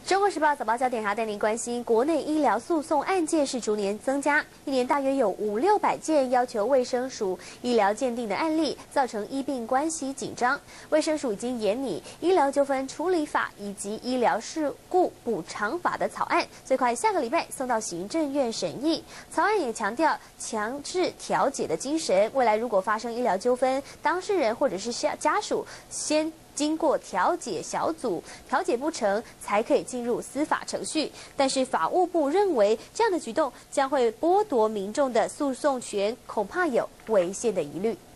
中国时报早报焦点还要带您关心，国内医疗诉讼案件是逐年增加，一年大约有500-600件要求卫生署医疗鉴定的案例，造成医病关系紧张。卫生署已经研拟医疗纠纷处理法以及医疗事故补偿法的草案，最快下个礼拜送到行政院审议。草案也强调强制调解的精神，未来如果发生医疗纠纷，当事人或者是家属先经过调解小组调解不成，才可以进入司法程序。但是法务部认为，这样的举动将会剥夺民众的诉讼权，恐怕有违宪的疑虑。